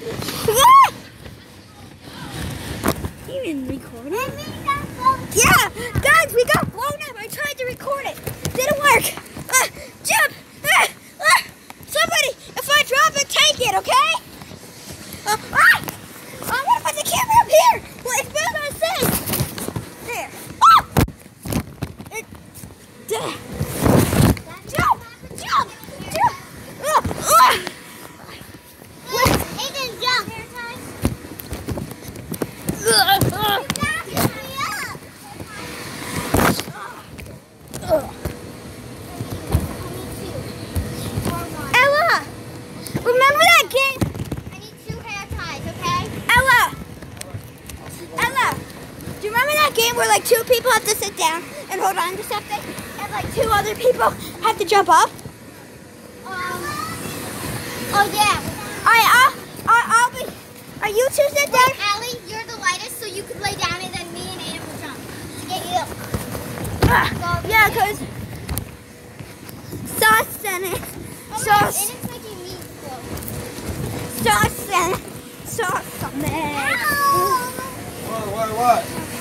Even recording? Yeah, guys, we got blown up. I tried to record it. Didn't work. Jump. Somebody, if I drop it, take it, okay? I'm gonna put the camera up here. Well, it's better than this. There. Jump. Aiden, jump. Ella, remember that game? I need 2 hair ties, okay? Ella, do you remember that game where like 2 people have to sit down and hold on to something, and like 2 other people have to jump up? Oh yeah. I'll be. Are you 2 sit down? Wait, Allie, you're the lightest, so you could lay down, and then me and Aiden will jump to get you up. Yeah, because sauce in it. Sauce. Aiden's making me slow. Sauce in it. Sauce on it. What?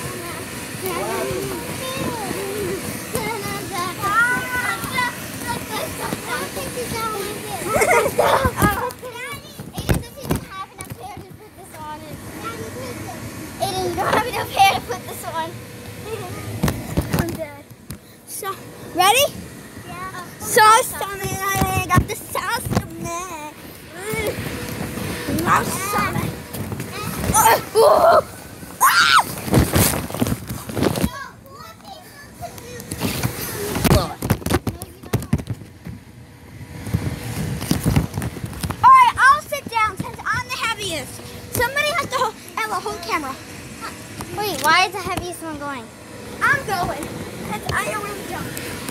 Aiden, you don't have enough hair to put this on. I'm dead. So, ready? Yeah. Sauce on it. I got the sauce on it. Sauce on it. Alright, I'll sit down since I'm the heaviest. Somebody has to hold Ella, hold camera. Wait, why is the heaviest one going? I'm going, because I don't want to jump.